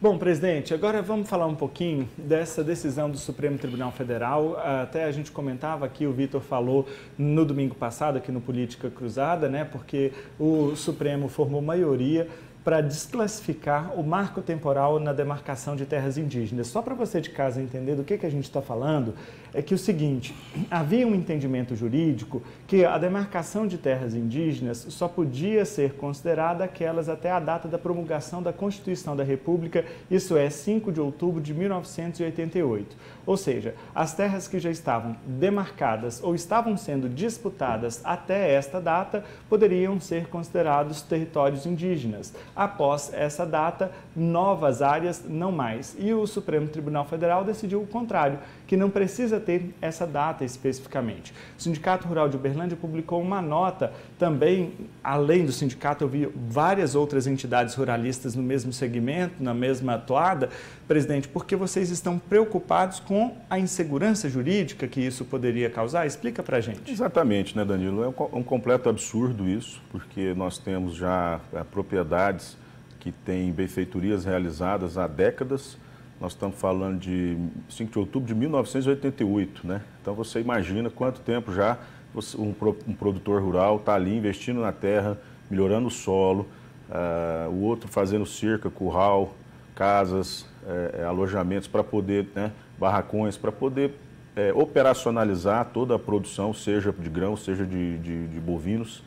Bom, presidente, agora vamos falar um pouquinho dessa decisão do Supremo Tribunal Federal. Até a gente comentava aqui, o Vitor falou no domingo passado aqui no Política Cruzada, né? Porque o Supremo formou maioria para desclassificar o marco temporal na demarcação de terras indígenas. Só para você de casa entender do que a gente está falando, é que o seguinte, havia um entendimento jurídico que a demarcação de terras indígenas só podia ser considerada aquelas até a data da promulgação da Constituição da República, isso é, 5 de outubro de 1988. Ou seja, as terras que já estavam demarcadas ou estavam sendo disputadas até esta data poderiam ser considerados territórios indígenas. Após essa data, novas áreas não mais. E o Supremo Tribunal Federal decidiu o contrário, que não precisa ter essa data especificamente. O Sindicato Rural de Uberlândia publicou uma nota também, além do sindicato, eu vi várias outras entidades ruralistas no mesmo segmento, na mesma toada, presidente, porque vocês estão preocupados com a insegurança jurídica que isso poderia causar? Explica pra gente. Exatamente, né, Danilo? É um completo absurdo isso, porque nós temos já propriedades que têm benfeitorias realizadas há décadas. Nós estamos falando de 5 de outubro de 1988, né? Então você imagina quanto tempo já um produtor rural está ali investindo na terra, melhorando o solo, o outro fazendo cerca, curral, casas, alojamentos para poder, né, barracões, para poder operacionalizar toda a produção, seja de grãos, seja de bovinos,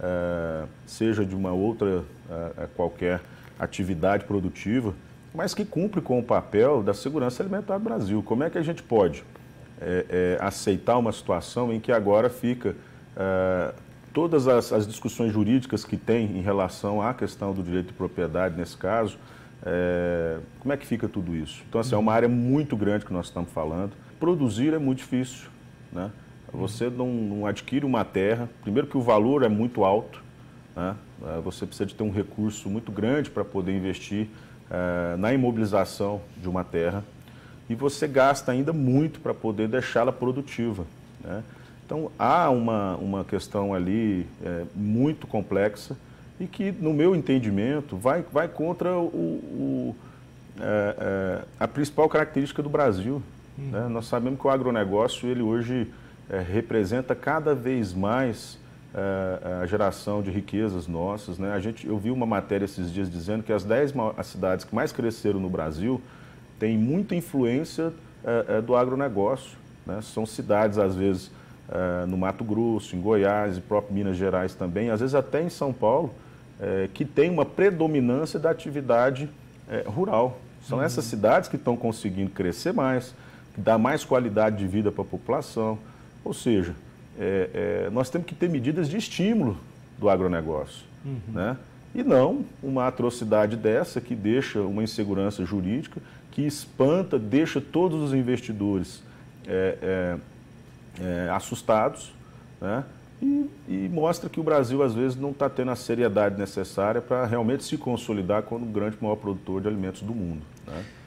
seja de uma outra qualquer atividade produtiva, mas que cumpre com o papel da segurança alimentar do Brasil. Como é que a gente pode aceitar uma situação em que agora fica todas as discussões jurídicas que tem em relação à questão do direito de propriedade, nesse caso, como é que fica tudo isso? Então, assim, é uma área muito grande que nós estamos falando. Produzir é muito difícil, né? Você não adquire uma terra, primeiro que o valor é muito alto, né? Você precisa de ter um recurso muito grande para poder investir na imobilização de uma terra e você gasta ainda muito para poder deixá-la produtiva, né? Então, há uma questão ali muito complexa e que, no meu entendimento, vai contra a principal característica do Brasil, né? Nós sabemos que o agronegócio, ele hoje representa cada vez mais a geração de riquezas nossas, né? Eu vi uma matéria esses dias dizendo que as 10 cidades que mais cresceram no Brasil têm muita influência do agronegócio, né? São cidades, às vezes, no Mato Grosso, em Goiás e próprio Minas Gerais também, às vezes até em São Paulo, que tem uma predominância da atividade rural. São essas cidades que estão conseguindo crescer mais, dar mais qualidade de vida para a população. Ou seja, nós temos que ter medidas de estímulo do agronegócio, né? E não uma atrocidade dessa que deixa uma insegurança jurídica, que espanta, deixa todos os investidores assustados, né? E mostra que o Brasil, às vezes, não está tendo a seriedade necessária para realmente se consolidar como o grande maior produtor de alimentos do mundo, né?